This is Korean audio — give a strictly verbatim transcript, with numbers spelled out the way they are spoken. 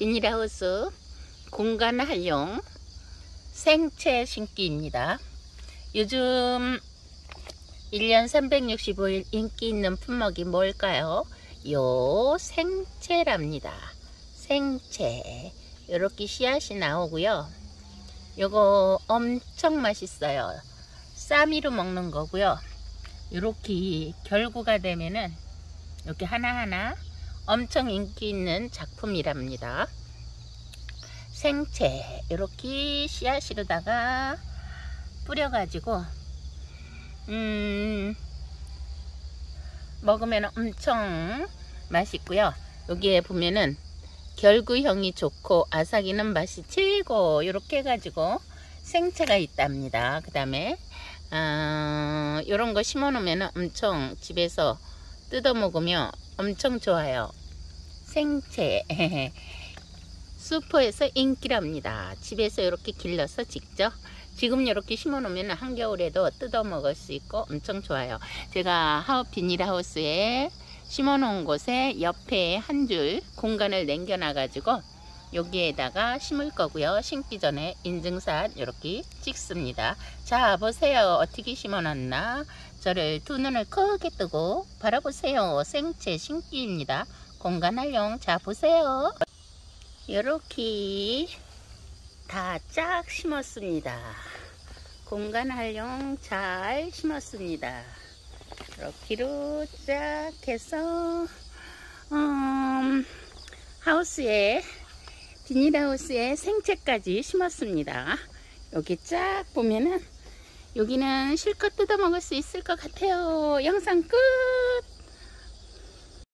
비닐하우스 공간 활용 생채 심기입니다. 요즘 일 년 삼백육십오 일 인기 있는 품목이 뭘까요? 요 생채랍니다. 생채 이렇게 씨앗이 나오고요. 요거 엄청 맛있어요. 쌈이로 먹는 거고요. 이렇게 결구가 되면은 이렇게 하나하나 엄청 인기 있는 작품이랍니다. 생채 이렇게 씨앗으로다가 뿌려가지고 음 먹으면 엄청 맛있고요. 여기에 보면은 결구형이 좋고 아삭이는 맛이 최고 이렇게 해가지고 생채가 있답니다. 그 다음에 어, 이런 거 심어 놓으면 엄청 집에서 뜯어 먹으면 엄청 좋아요. 생채 슈퍼에서 인기랍니다. 집에서 이렇게 길러서 직접 지금 이렇게 심어 놓으면 한겨울에도 뜯어 먹을 수 있고 엄청 좋아요. 제가 하우 비닐하우스에 심어 놓은 곳에 옆에 한 줄 공간을 남겨놔 가지고 여기에다가 심을 거고요. 심기 전에 인증샷 이렇게 찍습니다. 자, 보세요. 어떻게 심어 놨나. 저를 두 눈을 크게 뜨고 바라보세요. 생채 심기입니다. 공간 활용. 자, 보세요. 이렇게 다 쫙 심었습니다. 공간 활용 잘 심었습니다. 이렇게로 쫙 해서 음, 하우스에 비닐하우스에 생채까지 심었습니다. 여기 쫙 보면은 여기는 실컷 뜯어 먹을 수 있을 것 같아요. 영상 끝.